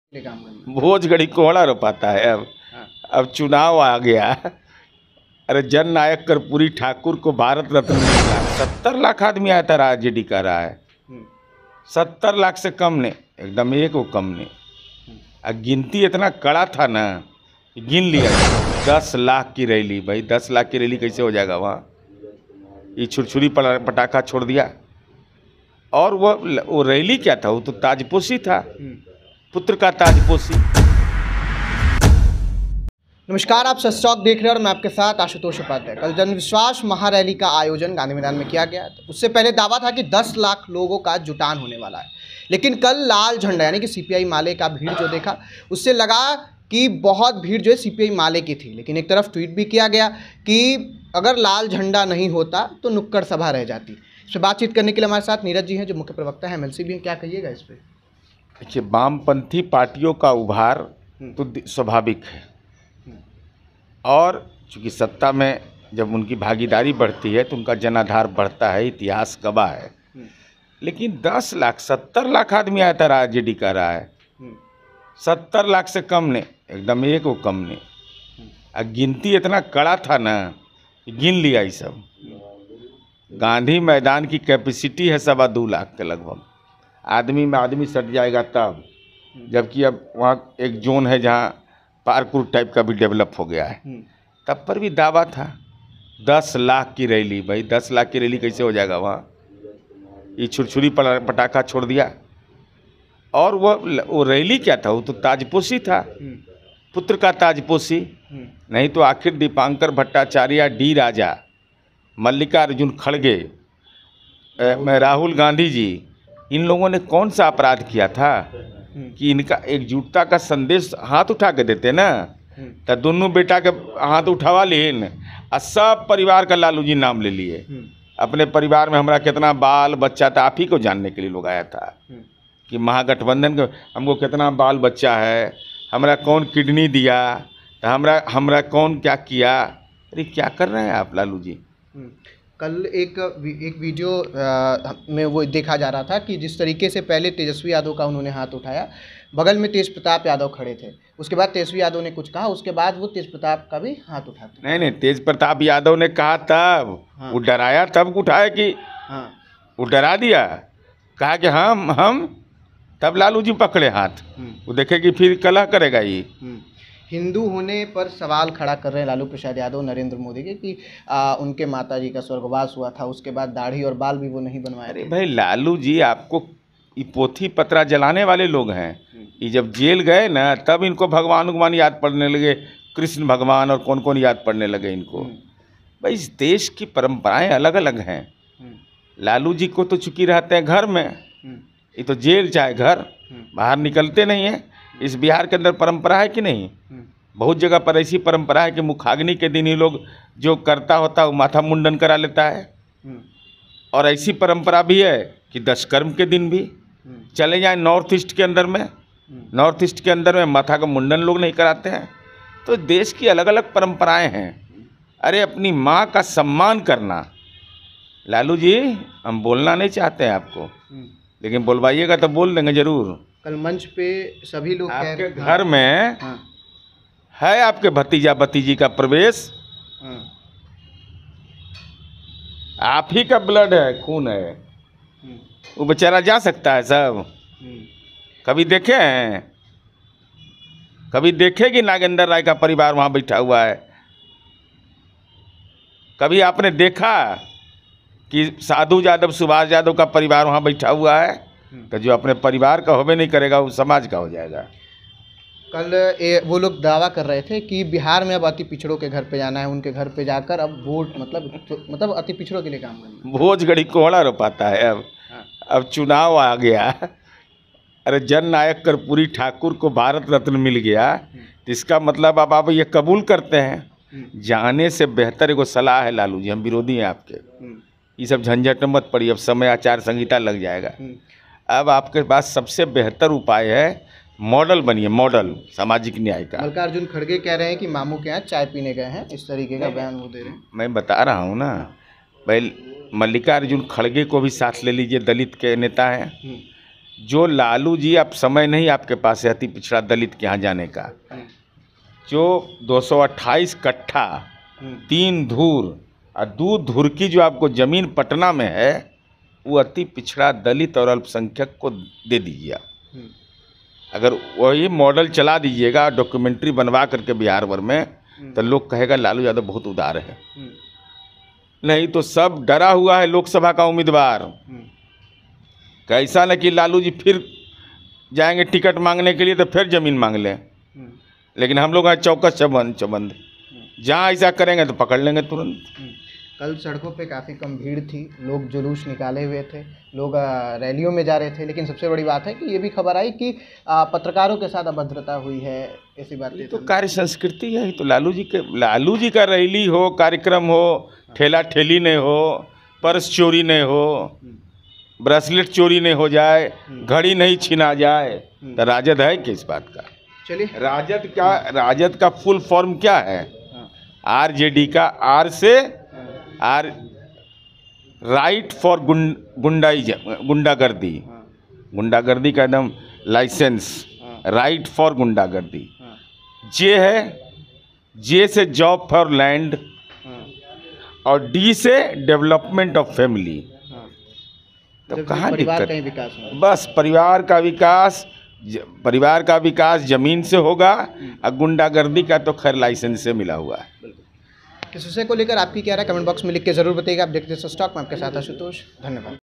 काम करना। भोज घड़ी कोहड़ा रोपाता है। अब चुनाव आ गया। अरे जन नायक कर्पूरी ठाकुर को भारत रत्न मिला। 70 लाख आदमी आया था, आरजेडी का रहा है। 70 लाख से कम ने, एकदम एक वो कम ने। गिनती इतना कड़ा था ना, गिन लिया। 10 लाख की रैली, भाई 10 लाख की रैली कैसे हो जाएगा वहाँ? ये छुरछुरी पटाखा छोड़ दिया। और वो रैली क्या था? वो तो ताजपोशी था, पुत्र का ताजपोशी। नमस्कार, आप सस्टॉक देख रहे हैं और मैं आपके साथ आशुतोष उपाध्याय। कल जनविश्वास महारैली का आयोजन गांधी मैदान में किया गया। तो उससे पहले दावा था कि 10 लाख लोगों का जुटान होने वाला है, लेकिन कल लाल झंडा यानी कि सीपीआई माले का भीड़ जो देखा, उससे लगा कि बहुत भीड़ जो है सीपीआई माले की थी। लेकिन एक तरफ ट्वीट भी किया गया कि अगर लाल झंडा नहीं होता तो नुक्कड़ सभा रह जाती। इस पर बातचीत करने के लिए हमारे साथ नीरज जी हैं, जो मुख्य प्रवक्ता हैं एमएलसी भी हैं। क्या कहिएगा इस पर? देखिए, वामपंथी पार्टियों का उभार तो स्वाभाविक है, और चूँकि सत्ता में जब उनकी भागीदारी बढ़ती है तो उनका जनाधार बढ़ता है, इतिहास गवाह है। लेकिन 10 लाख 70 लाख आदमी आया था, आरजेडी का रहा है। 70 लाख से कम ने, एकदम एक वो कम ने। गिनती इतना कड़ा था ना, गिन लिया ये सब। गांधी मैदान की कैपेसिटी है 2.25 लाख के लगभग। आदमी में आदमी सट जाएगा तब, जबकि अब वहाँ एक जोन है जहाँ पार्कुर टाइप का भी डेवलप हो गया है। तब पर भी दावा था 10 लाख की रैली, भाई 10 लाख की रैली कैसे हो जाएगा वहाँ? ये छुरछुरी पटाखा छोड़ दिया। और वो रैली क्या था? वो तो ताजपोशी था, पुत्र का ताजपोशी। नहीं तो आखिर दीपांकर भट्टाचार्य, डी राजा, मल्लिकार्जुन खड़गे, राहुल गांधी जी, इन लोगों ने कौन सा अपराध किया था कि इनका एकजुटता का संदेश हाथ उठा के देते ना? तो दोनों बेटा के हाथ उठावा लेन और सब परिवार का लालू जी नाम ले लिए। अपने परिवार में हमारा कितना बाल बच्चा था, आप ही को जानने के लिए लोग आया था कि महागठबंधन के हमको कितना बाल बच्चा है, हमारा कौन किडनी दिया, तो हमारा कौन क्या किया। अरे क्या कर रहे हैं आप लालू जी? कल एक वीडियो में वो देखा जा रहा था कि जिस तरीके से पहले तेजस्वी यादव का उन्होंने हाथ उठाया, बगल में तेज प्रताप यादव खड़े थे, उसके बाद तेजस्वी यादव ने कुछ कहा, उसके बाद वो तेज प्रताप का भी हाथ उठाते। नहीं, तेज प्रताप यादव ने कहा तब, वो डराया तब उठाया कि वो डरा दिया, कहा कि हम तब लालू जी पकड़े हाथ। वो देखे कि फिर कलह करेगा ये। हिंदू होने पर सवाल खड़ा कर रहे हैं लालू प्रसाद यादव नरेंद्र मोदी के कि उनके माताजी का स्वर्गवास हुआ था, उसके बाद दाढ़ी और बाल भी वो नहीं बनवाए। अरे भाई लालू जी, आपको ये पोथी पत्रा जलाने वाले लोग हैं। ये जब जेल गए ना, तब इनको भगवान याद पड़ने लगे, कृष्ण भगवान और कौन कौन याद पड़ने लगे इनको। भाई इस देश की परंपराएं अलग अलग हैं। लालू जी को तो चुकी रहते हैं घर में, ये तो जेल चाहे घर, बाहर निकलते नहीं हैं। इस बिहार के अंदर परंपरा है कि नहीं? बहुत जगह पर ऐसी परंपरा है कि मुखाग्नि के दिन ही लोग जो करता होता है वो माथा मुंडन करा लेता है। और ऐसी परंपरा भी है कि दशकर्म के दिन भी चले जाएं नॉर्थ ईस्ट के अंदर में, नॉर्थ ईस्ट के अंदर में माथा का मुंडन लोग नहीं कराते हैं। तो देश की अलग अलग परंपराएं हैं। अरे अपनी माँ का सम्मान करना। लालू जी, हम बोलना नहीं चाहते हैं आपको, लेकिन बोलवाइएगा तो बोल देंगे जरूर। कल मंच पे सभी लोग आपके घर में है आपके भतीजा भतीजी का प्रवेश, आप ही का ब्लड है, खून है, वो बेचारा जा सकता है सब? कभी देखे हैं? कभी देखे कि नागेंद्र राय का परिवार वहाँ बैठा हुआ है? कभी आपने देखा कि साधु यादव, सुभाष यादव का परिवार वहाँ बैठा हुआ है? तो जो अपने परिवार का होबे नहीं करेगा वो समाज का हो जाएगा। कल वो लोग दावा कर रहे थे कि बिहार में अब अति पिछड़ों के घर पे जाना है, उनके घर पे जाकर अब वोट मतलब अति पिछड़ों के लिए काम करना। भोज घड़ी कोहड़ा रोपाता है। अब चुनाव आ गया। अरे जन नायक कर्पूरी ठाकुर को भारत रत्न मिल गया, तो इसका मतलब अब आप ये कबूल करते हैं। जाने से बेहतर एगो सलाह है लालू जी, हम विरोधी हैं आपके, ये सब झंझट मत पड़ी। अब समय आचार संहिता लग जाएगा। अब आपके पास सबसे बेहतर उपाय है, मॉडल बनिए, मॉडल सामाजिक न्याय का। मल्लिकार्जुन खड़गे कह रहे हैं कि मामू के यहाँ चाय पीने गए हैं, इस तरीके का बयान वो दे रहे हैं। मैं बता रहा हूँ ना भाई, मल्लिकार्जुन खड़गे को भी साथ ले लीजिए, दलित के नेता हैं। जो लालू जी, अब समय नहीं आपके पास है अति पिछड़ा दलित के यहाँ जाने का। जो 228 कट्ठा 3 धूर और 2 धूर की जो आपको ज़मीन पटना में है, वो अति पिछड़ा दलित और अल्पसंख्यक को दे दीजिए आप। अगर वही मॉडल चला दीजिएगा डॉक्यूमेंट्री बनवा करके बिहार भर में, तो लोग कहेगा लालू यादव बहुत उदार है। नहीं तो सब डरा हुआ है लोकसभा का उम्मीदवार। कैसा न कि लालू जी फिर जाएंगे टिकट मांगने के लिए तो फिर ज़मीन मांग लें, लेकिन हम लोग यहाँ चौकस चबंद, जहाँ ऐसा करेंगे तो पकड़ लेंगे तुरंत। कल सड़कों पे काफ़ी कम भीड़ थी, लोग जुलूस निकाले हुए थे, लोग रैलियों में जा रहे थे, लेकिन सबसे बड़ी बात है कि ये भी खबर आई कि पत्रकारों के साथ अभद्रता हुई है। ऐसी बात ये तो कार्य संस्कृति है। तो लालू जी का रैली हो, कार्यक्रम हो, ठेला ठेली नहीं हो, पर्स चोरी नहीं हो, ब्रेसलेट चोरी नहीं हो जाए, घड़ी नहीं छीना जाए, तो राजद है किस बात का? चलिए, राजद का फुल फॉर्म क्या है? आरजेडी का आर से आर राइट फॉर गुंडागर्दी, गुंडागर्दी का एकदम लाइसेंस, राइट फॉर गुंडागर्दी। जे है, जे से जॉब फॉर लैंड, और डी से डेवलपमेंट ऑफ फैमिली। तो कहाँ दिक्कत? बस परिवार का विकास जमीन से होगा, और गुंडागर्दी का तो खैर लाइसेंस से मिला हुआ है। इस विषय को लेकर आपकी क्या राय, कमेंट बॉक्स में लिख के जरूर बताइएगा। आप देखते हैं स्टॉक में आपके साथ आशुतोष। धन्यवाद।